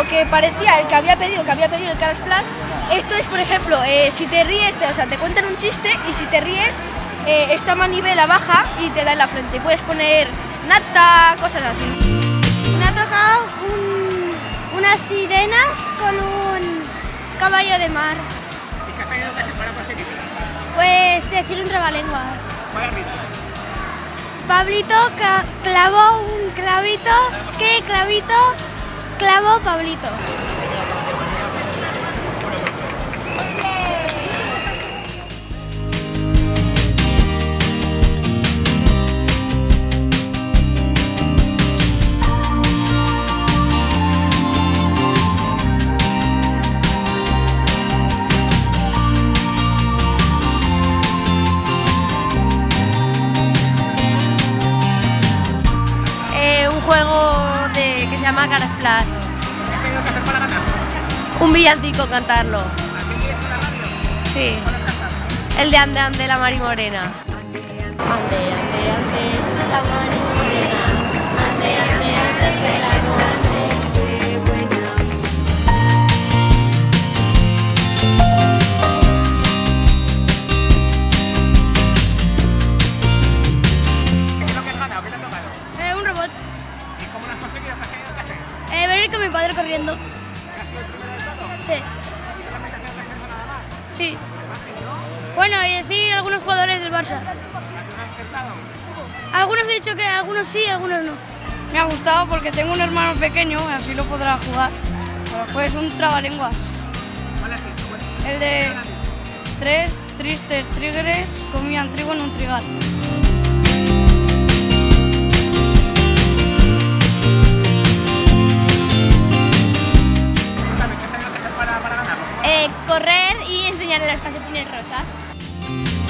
juego que parecía el que había pedido el Cara Splash. Esto es, por ejemplo, si te ríes, o sea, te cuentan un chiste y si te ríes, esta manivela baja y te da en la frente. Puedes poner nata, cosas así. Me ha tocado unas sirenas con un caballo de mar. ¿Y qué has tenido que hacer para conseguirlo? Pues decir un trabalenguas. ¿Cuál has dicho? Pablito clavó un clavito, ¿qué clavito? Clavó Pablito. Que se llama Cara Splash. ¿Qué has tenido que hacer para ganar? Un villancico cantarlo. ¿Aquí en la radio? Sí. ¿Cuál has cantado? El de Ande Ande la Mari Morena. Ande ande ande la Mari Morena. Ande ande ande que la noche se buena. ¿Qué es lo que has ganado? ¿Qué te ha tocado? Un robot. ¿Y cómo lo has conseguido? ¿Qué has tenido que hacer? Venir con mi padre corriendo. ¿Has sido el primero de todo? Sí. ¿Y solamente has sido tres nada más? Sí. Fácil, ¿no? Bueno, y decir algunos jugadores del Barça. ¿Cuántos has acertado? Algunos he dicho que algunos sí, algunos no. Me ha gustado porque tengo un hermano pequeño, así lo podrá jugar. Pues un trabalenguas. ¿Cuál has dicho? Bueno, El de 3 tristes tigres comían trigo en un trigal. cuéntame, ¿qué has tenido que hacer para ganarlo? Correr y enseñarle las calcetines rosas.